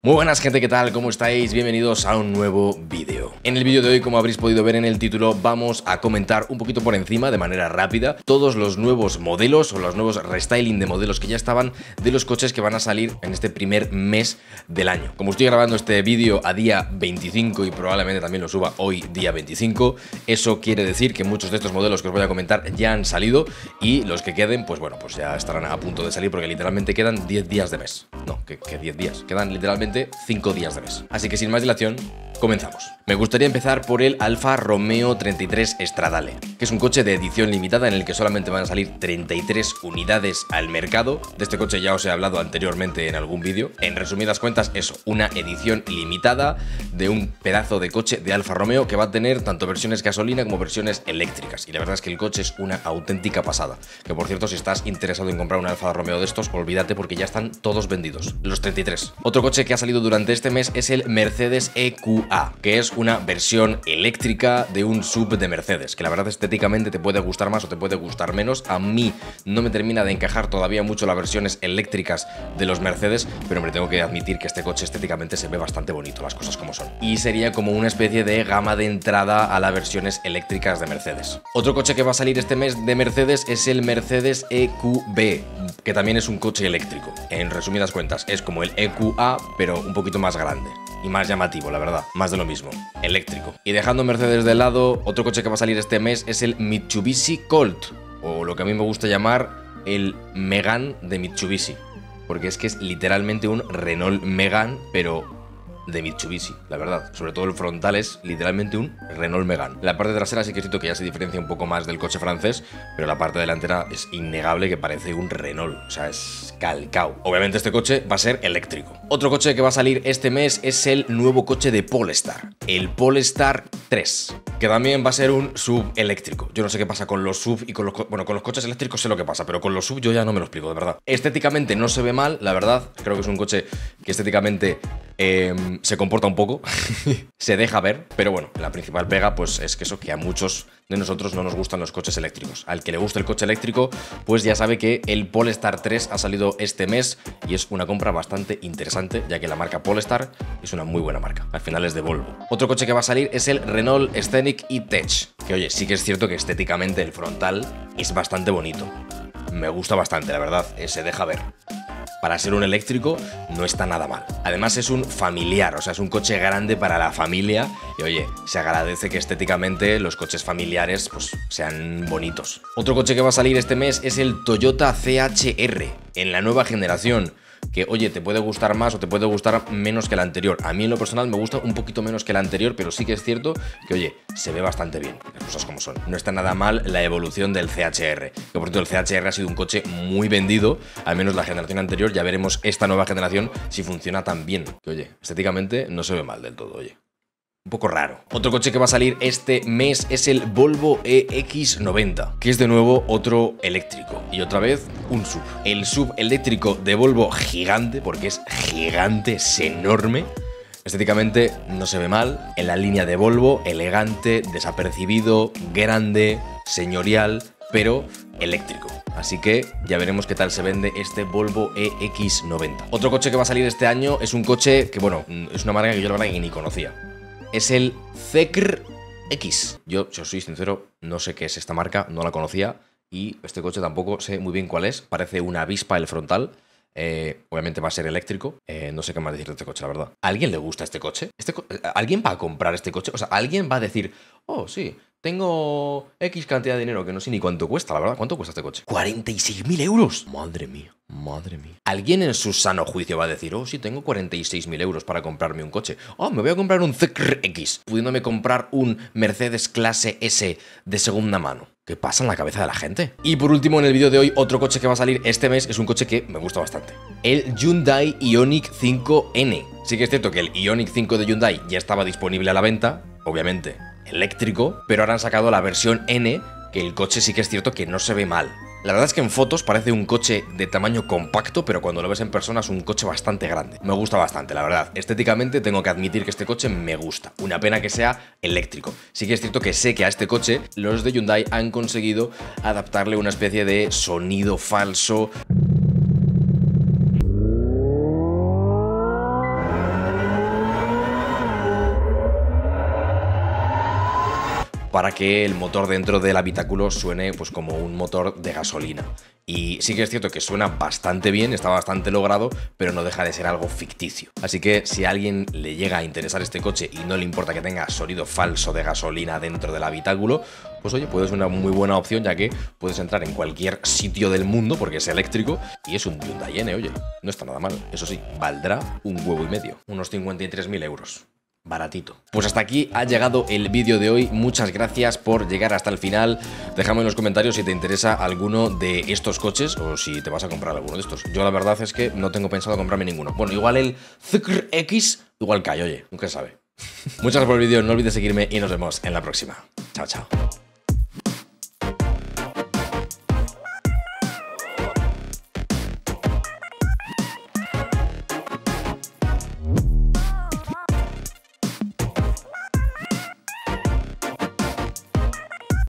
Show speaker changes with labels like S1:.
S1: Muy buenas gente, ¿qué tal? ¿Cómo estáis? Bienvenidos a un nuevo vídeo. En el vídeo de hoy, como habréis podido ver en el título, vamos a comentar un poquito por encima, de manera rápida, todos los nuevos modelos o los nuevos restyling de modelos que ya estaban de los coches que van a salir en este primer mes del año. Como estoy grabando este vídeo a día 25 y probablemente también lo suba hoy día 25, eso quiere decir que muchos de estos modelos que os voy a comentar ya han salido y los que queden, pues bueno, pues ya estarán a punto de salir porque literalmente quedan 10 días de mes. No, que 10 días, quedan literalmente 5 días de mes. Así que sin más dilación, comenzamos. Me gustaría empezar por el Alfa Romeo 33 Stradale, que es un coche de edición limitada en el que solamente van a salir 33 unidades al mercado. De este coche ya os he hablado anteriormente en algún vídeo. En resumidas cuentas, eso, una edición limitada de un pedazo de coche de Alfa Romeo que va a tener tanto versiones gasolina como versiones eléctricas. Y la verdad es que el coche es una auténtica pasada. Que por cierto, si estás interesado en comprar un Alfa Romeo de estos, olvídate porque ya están todos vendidos, los 33. Otro coche que ha salido durante este mes es el Mercedes EQA, que es una versión eléctrica de un SUV de Mercedes, que la verdad estéticamente te puede gustar más o te puede gustar menos. A mí no me termina de encajar todavía mucho las versiones eléctricas de los Mercedes, pero me tengo que admitir que este coche estéticamente se ve bastante bonito, las cosas como son. Y sería como una especie de gama de entrada a las versiones eléctricas de Mercedes. Otro coche que va a salir este mes de Mercedes es el Mercedes EQB, que también es un coche eléctrico. En resumidas cuentas, es como el EQA, pero un poquito más grande y más llamativo, la verdad, más de lo mismo, eléctrico. Y dejando Mercedes de lado, otro coche que va a salir este mes es el Mitsubishi Colt, o lo que a mí me gusta llamar el Megane de Mitsubishi, porque es que es literalmente un Renault Megane, pero de Mitsubishi, la verdad. Sobre todo el frontal es literalmente un Renault Megane. La parte trasera sí que siento que ya se diferencia un poco más del coche francés, pero la parte delantera es innegable que parece un Renault, o sea, es calcao. Obviamente este coche va a ser eléctrico. Otro coche que va a salir este mes es el nuevo coche de Polestar, el Polestar 3, que también va a ser un SUV eléctrico. Yo no sé qué pasa con los SUV y con los... Bueno, con los coches eléctricos sé lo que pasa, pero con los SUV yo ya no me lo explico, de verdad. Estéticamente no se ve mal, la verdad. Creo que es un coche que estéticamente se comporta un poco, se deja ver, pero bueno, la principal pega pues es que eso, que a muchos de nosotros no nos gustan los coches eléctricos. Al que le guste el coche eléctrico, pues ya sabe que el Polestar 3 ha salido este mes y es una compra bastante interesante, ya que la marca Polestar es una muy buena marca, al final es de Volvo. Otro coche que va a salir es el Renault Scenic E-Tech, que oye, sí que es cierto que estéticamente el frontal es bastante bonito. Me gusta bastante, la verdad, se deja ver. Para ser un eléctrico no está nada mal. Además es un familiar, o sea, es un coche grande para la familia y oye, se agradece que estéticamente los coches familiares pues sean bonitos. Otro coche que va a salir este mes es el Toyota CHR en la nueva generación, que oye, te puede gustar más o te puede gustar menos que el anterior. A mí en lo personal me gusta un poquito menos que el anterior, pero sí que es cierto que oye, se ve bastante bien, las cosas como son. No está nada mal la evolución del CHR, que por cierto el CHR ha sido un coche muy vendido, al menos la generación anterior. Ya veremos esta nueva generación si funciona tan bien, que oye, estéticamente no se ve mal del todo, oye. Un poco raro. Otro coche que va a salir este mes es el Volvo EX90, que es de nuevo otro eléctrico. Y otra vez un SUV. El SUV eléctrico de Volvo gigante, porque es gigante, es enorme. Estéticamente no se ve mal. En la línea de Volvo, elegante, desapercibido, grande, señorial, pero eléctrico. Así que ya veremos qué tal se vende este Volvo EX90. Otro coche que va a salir este año es un coche que, bueno, es una marca que yo la verdad que ni conocía. Es el Zeekr X. Yo, si os soy sincero, no sé qué es esta marca, no la conocía y este coche tampoco sé muy bien cuál es. Parece una avispa el frontal. Obviamente va a ser eléctrico. No sé qué más decir de este coche, la verdad. ¿A alguien le gusta este coche? ¿Alguien va a comprar este coche? O sea, ¿alguien va a decir, oh, sí, tengo X cantidad de dinero que no sé ni cuánto cuesta, la verdad? ¿Cuánto cuesta este coche? ¡46.000 euros! Madre mía, madre mía. ¿Alguien en su sano juicio va a decir, oh, sí, tengo 46.000 euros para comprarme un coche? Oh, me voy a comprar un Zeekr X, pudiéndome comprar un Mercedes clase S de segunda mano. ¿Qué pasa en la cabeza de la gente? Y por último, en el vídeo de hoy, otro coche que va a salir este mes es un coche que me gusta bastante. El Hyundai Ioniq 5N. Sí que es cierto que el Ioniq 5 de Hyundai ya estaba disponible a la venta, obviamente eléctrico, pero ahora han sacado la versión N, que el coche sí que es cierto que no se ve mal. La verdad es que en fotos parece un coche de tamaño compacto, pero cuando lo ves en persona es un coche bastante grande. Me gusta bastante, la verdad. Estéticamente tengo que admitir que este coche me gusta. Una pena que sea eléctrico. Sí que es cierto que sé que a este coche los de Hyundai han conseguido adaptarle una especie de sonido falso. para que el motor dentro del habitáculo suene pues como un motor de gasolina. Y sí que es cierto que suena bastante bien, está bastante logrado, pero no deja de ser algo ficticio. Así que si a alguien le llega a interesar este coche y no le importa que tenga sonido falso de gasolina dentro del habitáculo, pues oye, puede ser una muy buena opción, ya que puedes entrar en cualquier sitio del mundo porque es eléctrico y es un Hyundai N, oye, no está nada mal. Eso sí, valdrá un huevo y medio, unos 53.000 euros. Baratito. Pues hasta aquí ha llegado el vídeo de hoy. Muchas gracias por llegar hasta el final. Déjame en los comentarios si te interesa alguno de estos coches o si te vas a comprar alguno de estos. Yo la verdad es que no tengo pensado comprarme ninguno. Bueno, igual el Zikr X igual cae, oye, nunca se sabe. Muchas gracias por el vídeo, no olvides seguirme y nos vemos en la próxima. Chao, chao.